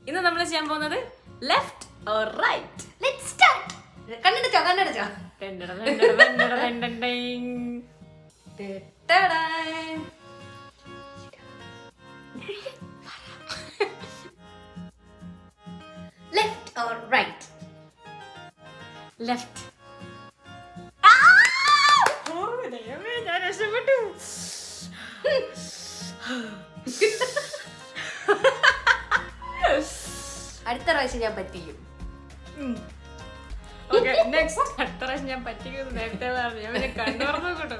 ഇന്ന് നമ്മൾ ചെയ്യാൻ പോകുന്നത് left or right. Let's start. കണ്ണെടുച്ചോ കണ്ണെടുച്ചോ. Left or right? ലെഫ്റ്റ്. ഞാൻ രക്ഷപ്പെട്ടു. അടുത്ത പ്രാവശ്യം ഞാൻ പറ്റിക്കും. നെക്സ്റ്റ് അടുത്ത പ്രാവശ്യം ഞാൻ പറ്റിക്കുന്നു. നേരത്തെ ഞാൻ കണ്ടുറന്നു കേട്ടോ.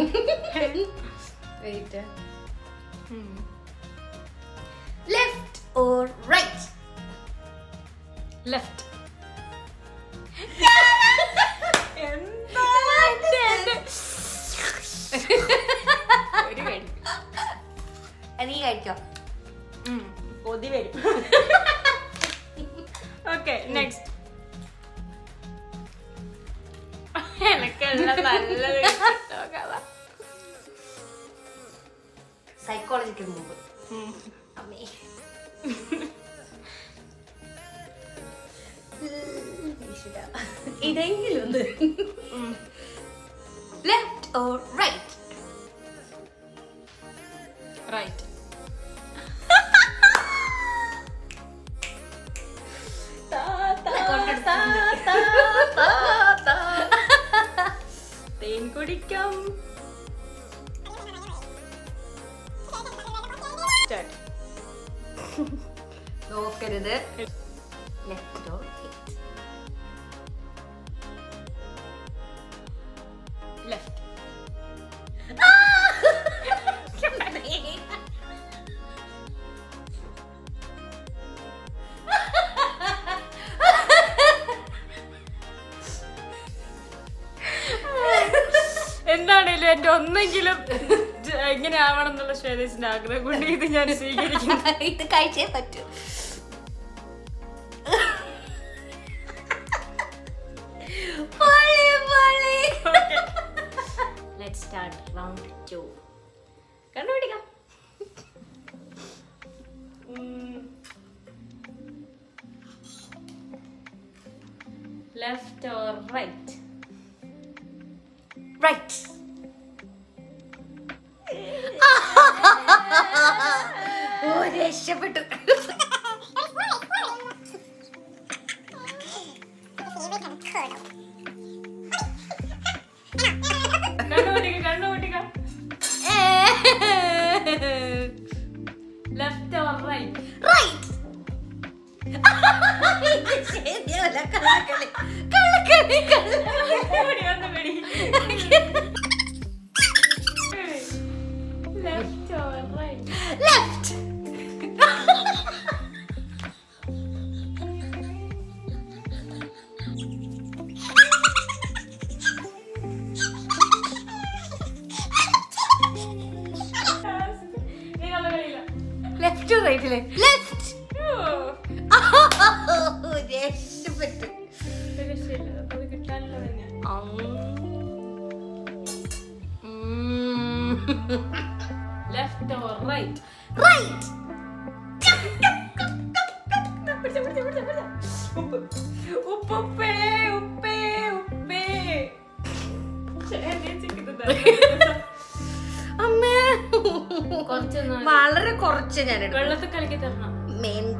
Left or right? ലെഫ്റ്റ്. നീ കഴിക്കോ? കൊതി വരും. Okay next. എനിക്കെല്ലാം നല്ലത് സൈക്കോളജിക്കൽ മൂവ്. അമ്മേ ഇതെങ്കിലും ഒന്ന്. Left or right? റൈറ്റ്. തേൻ കുടിക്കാം. നോക്കരുത്. Left or left. എന്താണേലും എന്റെ ഒന്നെങ്കിലും എങ്ങനെ ആവണം എന്നുള്ള ശ്വേതേശിന്റെ ആഗ്രഹം കൊണ്ട് ഇത് ഞാൻ സ്വീകരിക്കും. ഇത് കഴിച്ചേ പറ്റൂ. Let's start round 2. കണ്ടുപിടിക്കാം. Left or right? റൈറ്റ്. ഓ രക്ഷപ്പെട്ടു. കണ്ടുപിടിക്കാം. Left or right? റൈറ്റ്. ശരിയല്ല. കള്ളക്കളി കള്ളക്കളി കള്ളക്കളി. Left or right? Left. Left റൈറ്റിലെ ലെഫ്റ്റ്. രക്ഷപ്പെട്ടു. Left or right? റൈറ്റ്. ഉപ്പേ ഉപ്പേ ഉപ്പേ. അമ്മേ കുറച്ച് വളരെ കുറച്ച് ഞാൻ വെള്ളത്തിൽ കലക്കി തരണം.